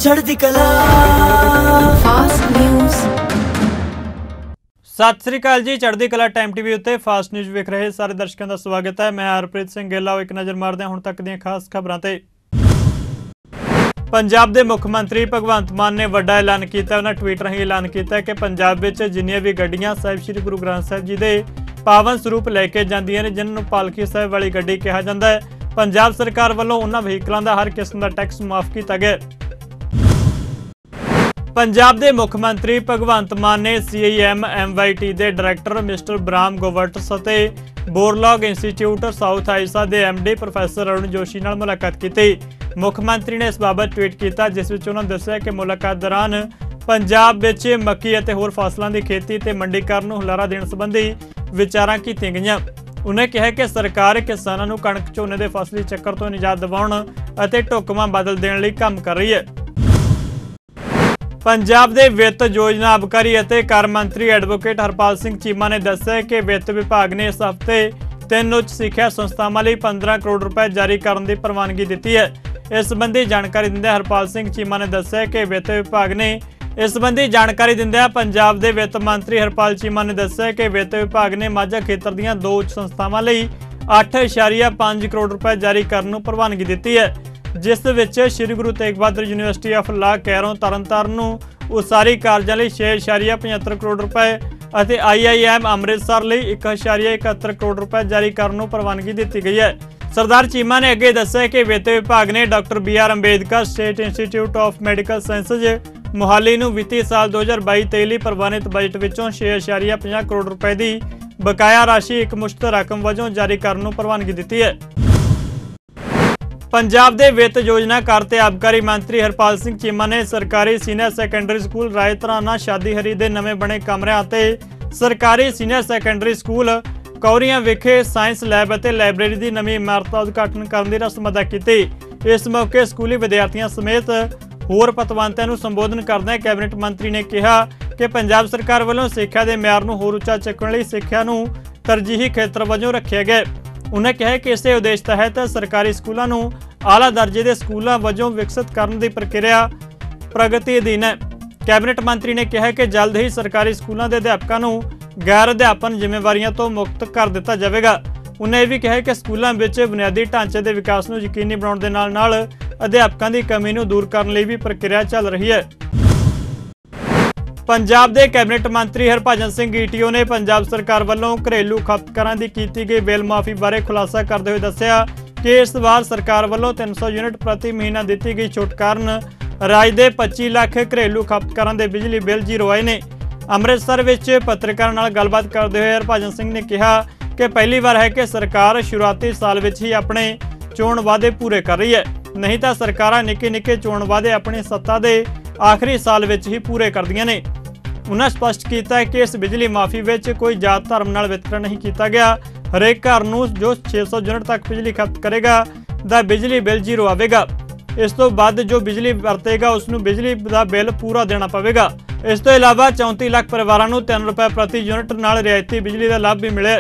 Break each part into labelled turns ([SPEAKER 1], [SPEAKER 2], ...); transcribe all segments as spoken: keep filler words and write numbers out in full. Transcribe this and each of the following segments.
[SPEAKER 1] चढ़दी कला fast news. सत श्री अकाल जी, चढ़दी कला टाइम टीवी उत्ते फास्ट न्यूज़ वेख रहे सारे दर्शकों का स्वागत है। मैं हरप्रीत सिंह गेला। एक नज़र मारदे हुण तक दी खास खबरां ते। पंजाब के मुख मंत्री भगवंत मान ने वड्डा ऐलान किया। उन्होंने ट्वीट राही ऐलान किया कि पंजाब में जिन्नियां भी गड्डियां साहिब श्री गुरु ग्रंथ साहिब जी के पावन स्वरूप लैके जांदियां ने, जिन्होंने पालकी साहिब वाली गड्डी कहा जाता है, पंजाब सरकार वालों उन्हां व्हीकलों का हर किस्म का टैक्स माफ किया गया। पंजाब के मुख मंत्री भगवंत मान ने C I M M Y T के डायरैक्टर मिस्टर ब्राम गोवर्टस और बोरलॉग इंस्टीट्यूट साउथ आइसा के M D professor Arun Joshi नाल मुलाकात की। मुख मंत्री ने इस बाबत ट्वीट किया, जिस विच उन्होंने दस्सिया कि मुलाकात दौरान पंजाब विच मक्की और होर फसलों की खेती ते मंडीकरण नूं हुलारा देने संबंधी विचारां कीतियां गईयां। उन्हें कहा कि सरकार किसानों नूं कणक झोने के फसली चक्कर तो निजात दिवाउण अते ढुकवां बदल देने लई काम कर रही है। पंजाब के वित्त योजना आबकारी और कर मंत्री एडवोकेट हरपाल सिंह चीमा ने दस्सिया कि वित्त विभाग ने इस हफ्ते तीन उच्च सिक्ख्या संस्थावां लई पंद्रह करोड़ रुपए जारी करने की प्रवानगी दी है। इस संबंधी जानकारी दिंदे हरपाल सिंह चीमा ने दस्सिया कि वित्त विभाग ने इस संबंधी जानकारी दिंदे पंजाब के वित्त मंत्री हरपाल चीमा ने दस्सिया कि वित्त विभाग ने माझा खेतर दीआं दो उच्च संस्थावां लई अठ इशारिया पांच करोड़ रुपए जारी करने की प्रवानगी दी है, जिस विच Shri Guru Tegh Bahadur university of law Kairon Tarn Taran नूं उसारी कारजां लई छे इशारिया पचहत्तर करोड़ रुपए और आई आई एम अमृतसर लई एक इशारिया इकहत्तर करोड़ रुपए जारी करने की प्रवानगी दी गई है। सरदार चीमा ने अगे दस्सिया कि वित्त विभाग ने doctor B R Ambedkar state institute of medical sciences Mohali नूं वित्तीय साल दो हज़ार बाई तेई लई प्रवानित बजट विचों छे इशारिया पचास करोड़ रुपए की बकाया राशि एक मुश्त रकम वजों जारी करने की प्रवानगी दी है। पंजाब के वित्त योजना कर ते आबकारी मंत्री हरपाल सिंह चीमा ने सरकारी सीनियर सैकेंडरी स्कूल राय धराना शादी हरी के नवे बने कमरिਆਂ ਅਤੇ सरकारी सीनियर सैकेंडरी स्कूल कौरियां विखे साइंस लैब और लाइब्रेरी की नवी इमारत का उद्घाटन करने की रस्म अदा की। इस मौके स्कूली विद्यार्थियों समेत होर पतवंतियों को संबोधन करदे कैबिनेट मंत्री ने कहा कि पंजाब सरकार वालों सिक्ख्या के म्यार नूं होर उच्चा चुकण लई सिक्ख्या नूं तरजीही खेत्र वजों रखिया गया। उन्हें कहा कि इस उद्देश तहत सरकारी स्कूलों नूं आला दर्जे के स्कूलों वजों विकसित करने की प्रक्रिया प्रगति अधीन है। कैबिनेट मंत्री ने कहा कि जल्द ही सरकारी स्कूलों के अध्यापकों नूं गैर अध्यापन जिम्मेवारियों तो मुक्त कर दिता जाएगा। उन्हें भी कहा कि स्कूलों में बुनियादी ढांचे के विकास को यकीनी बनाने के नाल नाल अध्यापकों की कमी को दूर करने लई भी प्रक्रिया चल रही है। पंजाब के कैबिनेट मंत्री हरभजन सिंह ईटीओ ने पंजाब सरकार वालों घरेलू खपतकारां की की गई बिल माफी बारे खुलासा करते हुए दस्सिया कि इस बार सरकार वालों तीन सौ यूनिट प्रति महीना दी गई छूट कारण राज के पच्ची लाख घरेलू खपतकारां दे बिजली बिल जीरो आए ने। अमृतसर विच पत्रकारां नाल गलबात करते हुए हरभजन सिंह ने कहा कि पहली बार है कि सरकार शुरुआती साल विच ही अपने चोण वादे पूरे कर रही है, नहीं तो सरकारां निक्के निक्के चोण वादे अपनी सत्ता के आखिरी साल विच ही पूरे करदियां ने। उन्होंने स्पष्ट किया कि इस बिजली माफी विच कोई जात धर्म नाल वितकरा नहीं किया गया। हरेक घर नूं जो छे सौ यूनिट तक बिजली खपत करेगा दा बिजली बिल जीरो आवेगा। इस तो बाद जो बिजली वरतेगा उसनूं बिजली का बिल पूरा देना पवेगा। इस तो इलावा चौंती लाख परिवारों नूं तीन रुपए प्रति यूनिट नाल रियायती बिजली का लाभ भी मिले।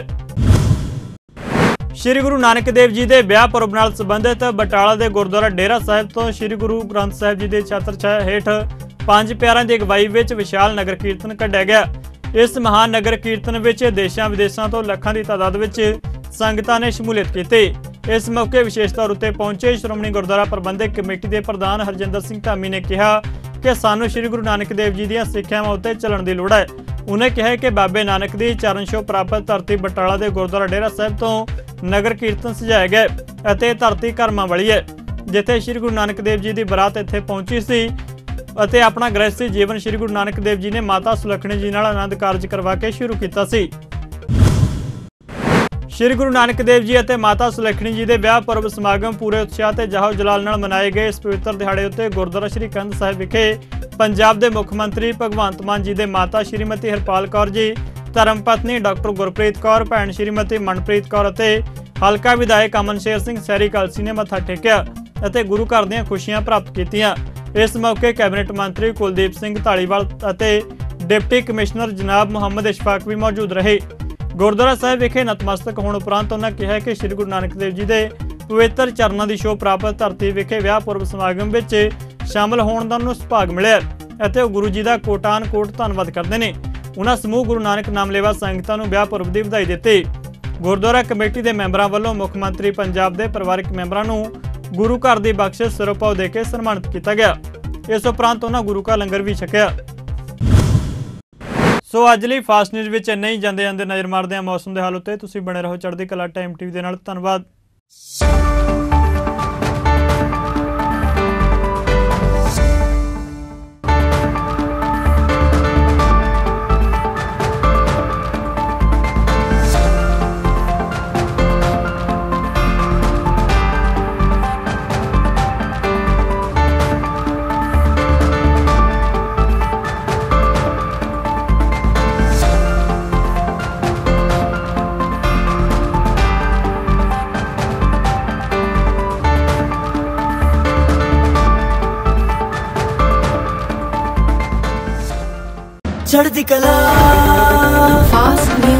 [SPEAKER 1] श्री गुरु नानक देव जी के विआह पुरब नाल संबंधित बटाला के गुरुद्वारा डेरा साहिब तो श्री गुरु ग्रंथ साहिब जी के छत्र छाया हेठ पांच प्यारों की अगवाई विच विशाल नगर कीर्तन कढ़िया गया। इस महान नगर कीर्तन विच देशों विदेशों तो लाखों की तादाद विच संगतां ने शमूलियत की। इस मौके विशेष तौर उत्ते पहुंचे श्रोमणी गुरुद्वारा प्रबंधक कमेटी के प्रधान हरजिंदर सिंह धामी ने कहा कि सानू श्री गुरु नानक देव जी दी सिक्ख्यावां उत्ते चलण दी लोड़ है। उन्हें कहा कि बाबे नानक दी चरण छोह प्राप्त धरती बटाला के गुरुद्वारा डेरा साहिब तो नगर कीर्तन सजाया गया अते धरती कर्मां वाली है, जिथे श्री गुरु नानक देव जी की बरात इत्थे पहुंची सी ਅਤੇ अपना गृहस्थी जीवन श्री गुरु नानक देव जी ने माता सुलखणी जी नाल आनंद कारज करवा के शुरू किया सी। श्री गुरु नानक देव जी और माता सुलखणी जी के विआह पुरब समागम पूरे उत्साह ते जाहो जलाल नाल मनाए गए। इस पवित्र दिहाड़े उत्ते गुरुद्वारा श्री कंध साहिब विखे पंजाब के मुख मंत्री भगवंत मान जी के माता श्रीमती हरपाल कौर जी, धर्म पत्नी डॉक्टर गुरप्रीत कौर, भैन श्रीमती मनप्रीत कौर और हल्का विधायक अमन शेर सिंह सैरी कलसी ने मत्था टेकिया और गुरु घर दी खुशियां प्राप्त कीतियां। इस मौके कैबिनेट मंत्री कुलदीप सिंह धालीवाल और डिप्टी कमिश्नर जनाब मुहम्मद इशफाक भी मौजूद रहे। गुरुद्वारा साहिब विखे नतमस्तक होने उपरंत उन्होंने कहा कि श्री गुरु नानक देव जी के पवित्र चरणों की शोभ प्राप्त धरती विखे विआह पुरब समागम में शामिल होने का उन्होंने सुभाग मिले ਅਤੇ ਉਹ गुरु जी का कोटान कोट धन्नवाद करते हैं। उन्होंने समूह गुरु नानक नामलेवा संगतां नूं विआह पुरब दी ਵਧਾਈ ਦਿੱਤੀ। गुरुद्वारा कमेटी के मैंबरों वालों मुख्यमंत्री पंजाब के परिवारक मैंबरों नूं गुरु घर की बख्शिश सिरोपाव दे के सन्मानित किया गया। इस उपरंत उन्होंने गुरु का लंगर भी छकिया। सो अज लई फास्ट न्यूज़ विच इन्ना ही। जांदे जांदे नज़र मारदे हां मौसम के हाल उत्ते। तुसीं बने रहो चढ़दी कला टाइम टीवी दे नाल। धन्नवाद।
[SPEAKER 2] चढ़ती कला फास्ट